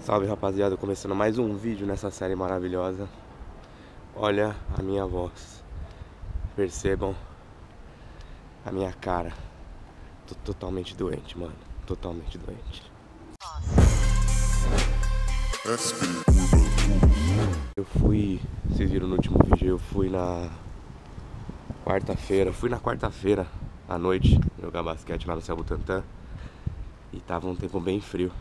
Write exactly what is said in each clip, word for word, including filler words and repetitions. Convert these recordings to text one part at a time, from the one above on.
Salve rapaziada, começando mais um vídeo nessa série maravilhosa. Olha a minha voz, percebam a minha cara. Tô totalmente doente, mano, totalmente doente. Eu fui, vocês viram no último vídeo, eu fui na quarta-feira, fui na quarta-feira à noite jogar basquete lá no Céu Butantã. E tava um tempo bem frio.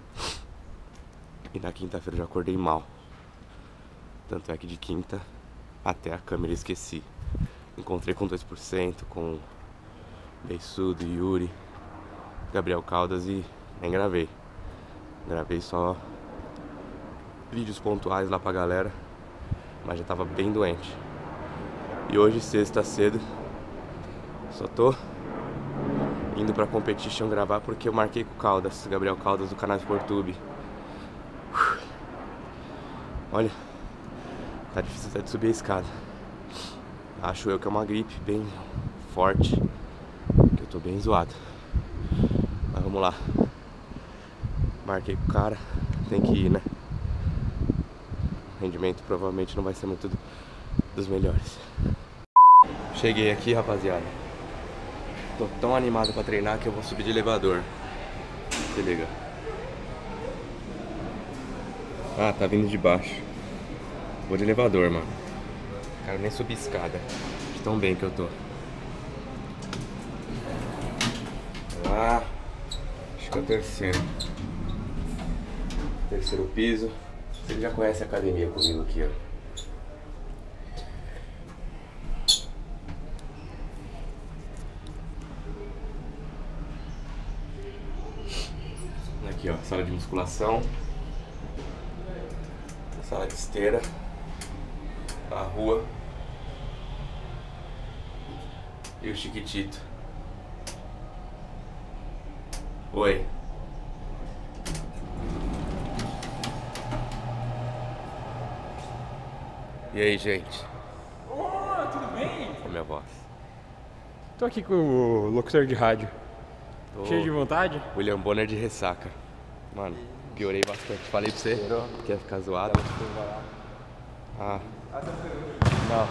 E na quinta-feira eu já acordei mal. Tanto é que de quinta até a câmera esqueci. Encontrei com dois por cento, com Beissudo, Yuri, Gabriel Caldas e nem gravei. Gravei só vídeos pontuais lá pra galera, mas já tava bem doente. E hoje, sexta cedo, só tô indo pra competition gravar porque eu marquei com o Caldas, Gabriel Caldas do canal SportTube. Olha, tá difícil até de subir a escada. Acho eu que é uma gripe bem forte, que eu tô bem zoado. Mas vamos lá. Marquei com o cara, tem que ir, né? O rendimento provavelmente não vai ser muito dos melhores. Cheguei aqui, rapaziada. Tô tão animado pra treinar que eu vou subir de elevador. Se liga. Ah, tá vindo de baixo. Vou de elevador, mano. Quero nem subir escada, de tão bem que eu tô. Ah, acho que é o terceiro. Terceiro piso. Você já conhece a academia comigo aqui, ó. Aqui, ó, sala de musculação, sala de esteira, a rua e o Chiquitito. Oi. E aí, gente? Ô, tudo bem? Olha a minha voz. Tô aqui com o locutor de rádio. Tô... Cheio de vontade? William Bonner de ressaca. Mano, piorei bastante. Falei pra você que ia ficar zoado. Ah. Não.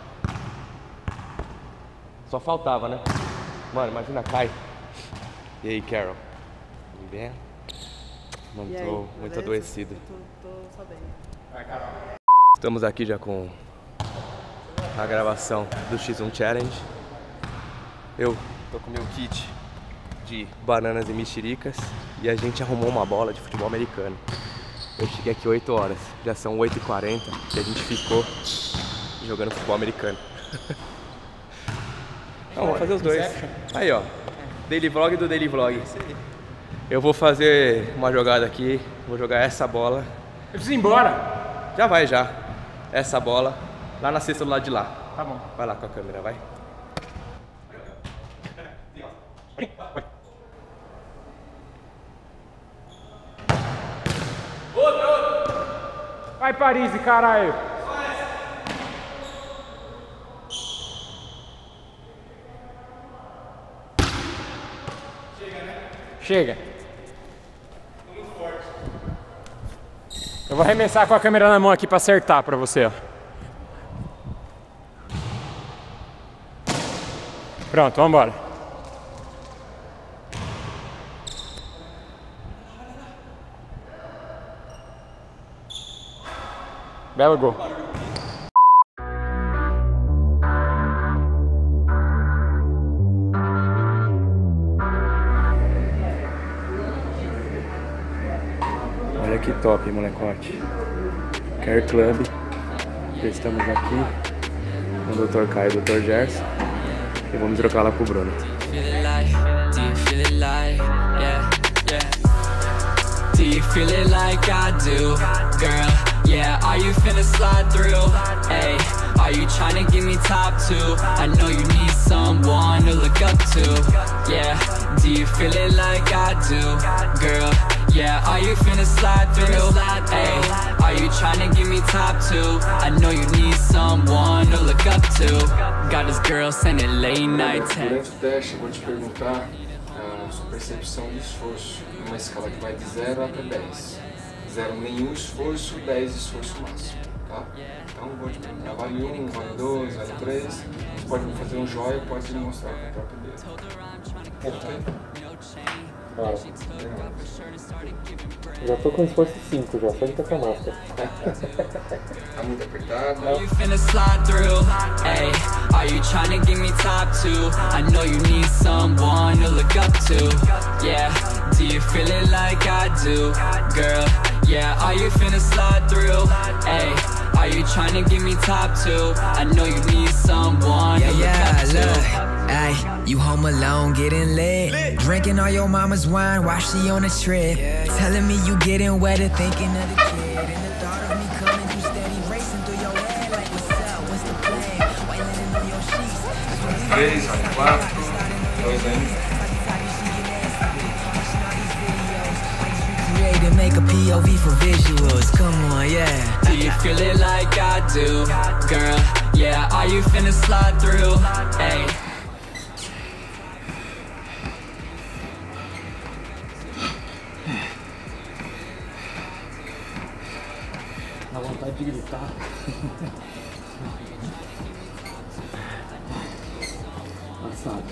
Só faltava, né? Mano, imagina, cai. E aí, Carol? Tudo bem? Mano, tô muito beleza? Adoecido. Tô, tô sabendo. Vai, Carol. Estamos aqui já com a gravação do X um Challenge. Eu tô com meu kit de bananas e mexericas e a gente arrumou uma bola de futebol americano. Eu cheguei aqui oito horas, já são oito e quarenta e a gente ficou jogando futebol americano. Não, vamos fazer os dois. Aí, ó, Daily Vlog do Daily Vlog. Eu vou fazer uma jogada aqui, vou jogar essa bola. Eu preciso ir embora. Já vai, já. Essa bola lá na cesta do lado de lá. Tá bom. Vai lá com a câmera, vai. Vai, Paris, caralho. Chega, né? Chega. Muito forte. Eu vou arremessar com a câmera na mão aqui pra acertar pra você, ó. Pronto, vamos embora. Belo gol. Olha que top, molecote. Care Club. Estamos aqui com o doutor Caio e o doutor Gerson. E vamos trocar lá pro Bruno. Do you feel it like I do, girl? Yeah, are you finna slide through? Hey, are you tryna give me top two? I know you need someone to look up to. Yeah, do you feel it like I do, girl? Yeah, are you finna slide through? Hey, are you tryna give me top two? I know you need someone to look up to. Got this girl sending late night texts. Durante o teste, eu vou te perguntar a sua percepção de esforço numa escala que vai de zero até dez. zero nenhum esforço, dez esforço máximo, tá? Então, vou te vale um, vale dois, vale três, você pode fazer um joia, pode mostrar com o próprio dedo. Ok? Ó, já tô com esforço cinco já, só de com essa máscara. Tá muito apertado. Are you finna slide through? Ay, are you trying to give me top two? I know you need someone to look up to. Yeah, do you feel it like I do? Girl, yeah, are you finna slide through? Ay, are you trying to give me top two? I know you need someone to look up to. Ay, you home alone, getting lit. Drinking all your mama's wine while she on a trip. Telling me you getting wetter, thinking of the kid. And the thought of me coming through steady, racing through your head like, what's up, what's the plan? White linen on your sheets. três, vale quatro, dois ainda. Create and make a P O V for visuals, come on, yeah. Do you feel it like I do? Girl, yeah, are you finna slide through? Ay. Dá vontade de gritar. Passado.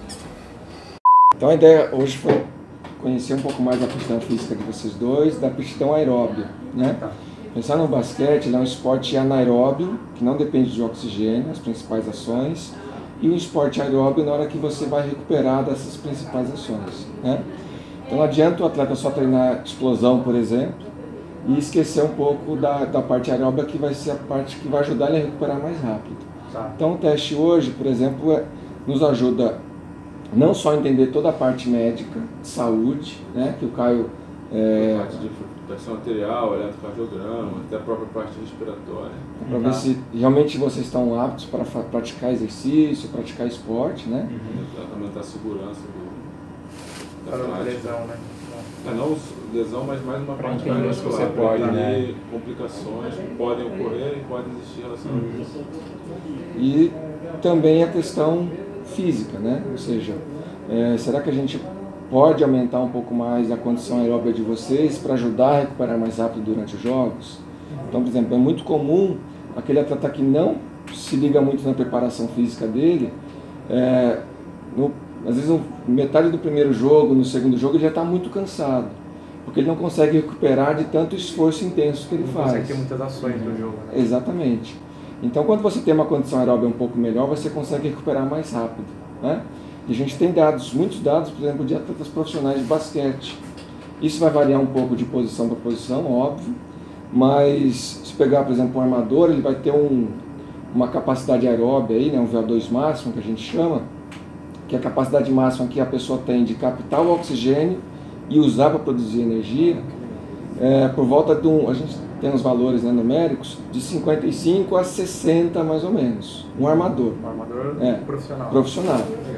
Então a ideia hoje foi conhecer um pouco mais da aptidão física de vocês dois, da aptidão aeróbia, né? Pensar no basquete, ele é um esporte anaeróbio, que não depende de oxigênio, as principais ações, e um esporte aeróbio na hora que você vai recuperar dessas principais ações, né? Então não adianta o atleta só treinar explosão, por exemplo, e esquecer um pouco da, da parte aeróbica, que vai ser a parte que vai ajudar ele a recuperar mais rápido. Tá. Então o teste hoje, por exemplo, é, nos ajuda não só a entender toda a parte médica, de saúde, né, que o Caio... É, a parte de pressão arterial, eletrocardiograma, até a própria parte respiratória. Para ver se realmente vocês estão aptos para praticar exercício, praticar esporte, né? Uhum. Tratamento da segurança do, da para prática. lesão, né? É, não lesão, mas mais uma Pra parte entender mais se você muscular, pode, pra né? entender complicações que podem ocorrer e podem existir relacionadas a isso. E também a questão física, né? Ou seja, é, será que a gente pode aumentar um pouco mais a condição aeróbica de vocês para ajudar a recuperar mais rápido durante os jogos? Então, por exemplo, é muito comum aquele atleta que não se liga muito na preparação física dele, é, no, às vezes no metade do primeiro jogo, no segundo jogo, ele já está muito cansado, porque ele não consegue recuperar de tanto esforço intenso que ele Não faz. consegue ter muitas ações no jogo, né? Exatamente. Então, quando você tem uma condição aeróbica um pouco melhor, você consegue recuperar mais rápido, né? E a gente tem dados, muitos dados, por exemplo, de atletas profissionais de basquete. Isso vai variar um pouco de posição para posição, óbvio, mas se pegar, por exemplo, um armador, ele vai ter um, uma capacidade aeróbica, aí, né, um V O dois máximo, que a gente chama, que é a capacidade máxima que a pessoa tem de captar o oxigênio e usar para produzir energia, é, por volta de um, a gente tem uns valores, né, numéricos, de cinquenta e cinco a sessenta mais ou menos, um armador. Um armador É, profissional. Profissional.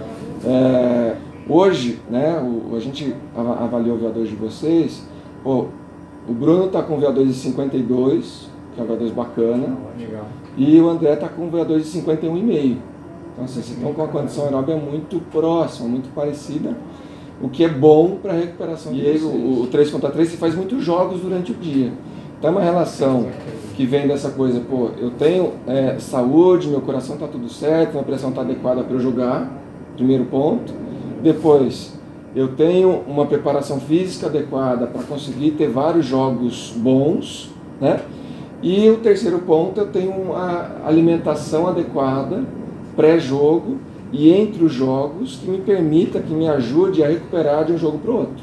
É, hoje, né, o, a gente avaliou o V O dois de vocês, pô, o Bruno está com o V O dois de cinquenta e dois, que é um V O dois bacana, Legal. e o André está com o V O dois de cinquenta e um vírgula cinco. Então, assim, vocês estão com uma condição aeróbica muito próxima, muito parecida, o que é bom para a recuperação de vocês. E aí, o, o três contra três, você faz muitos jogos durante o dia. Então, é uma relação que vem dessa coisa, pô, eu tenho é, saúde, meu coração está tudo certo, minha pressão está adequada para eu jogar, primeiro ponto. Depois, eu tenho uma preparação física adequada para conseguir ter vários jogos bons, né? E o terceiro ponto, eu tenho uma alimentação adequada, pré-jogo e entre os jogos, que me permita, que me ajude a recuperar de um jogo para o outro.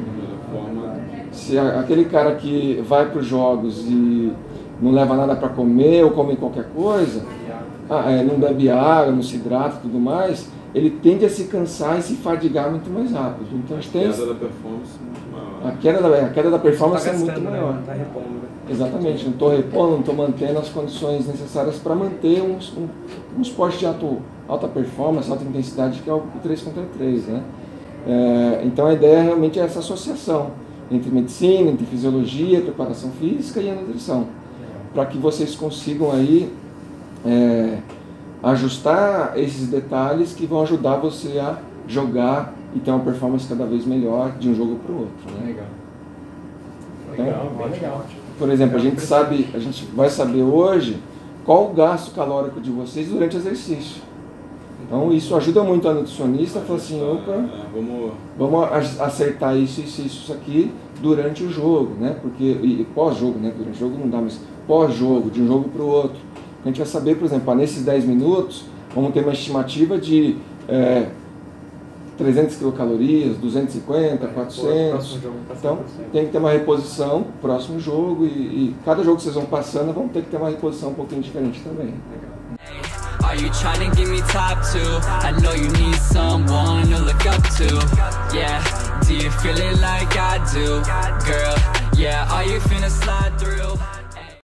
Se aquele cara que vai para os jogos e não leva nada para comer ou come qualquer coisa, ah, é, não bebe água, não se hidrata e tudo mais, ele tende a se cansar e se fadigar muito mais rápido. Então, a gente tem... A queda da performance é muito maior. A queda da, a queda da performance Tá é muito gastando, né? maior. Não tá repondo, né? Exatamente, não estou repondo, não estou mantendo as condições necessárias para manter um, um, um esporte de alto, alta performance, alta intensidade, que é o três contra três, né? É, então a ideia realmente é essa associação entre medicina, entre fisiologia, preparação física e a nutrição, para que vocês consigam aí é, ajustar esses detalhes que vão ajudar você a jogar e ter uma performance cada vez melhor de um jogo para o outro, né? Legal. Legal, bem legal. Por exemplo, a gente sabe, a gente vai saber hoje qual o gasto calórico de vocês durante o exercício. Então isso ajuda muito a nutricionista a falar assim, opa, É, vamos... vamos acertar isso, isso, isso aqui durante o jogo, né? Porque, e pós-jogo, né? Durante o jogo não dá, mas pós-jogo, de um jogo para o outro. A gente vai saber, por exemplo, nesses dez minutos, vamos ter uma estimativa de é, trezentas quilocalorias, duzentas e cinquenta, quatrocentos. Então tem que ter uma reposição próximo jogo e, e cada jogo que vocês vão passando vão ter que ter uma reposição um pouquinho diferente também. Are you trying to give me top two? I know you need someone to look up to. Yeah, do you feel it like I do? Girl, yeah, are you finna slide through?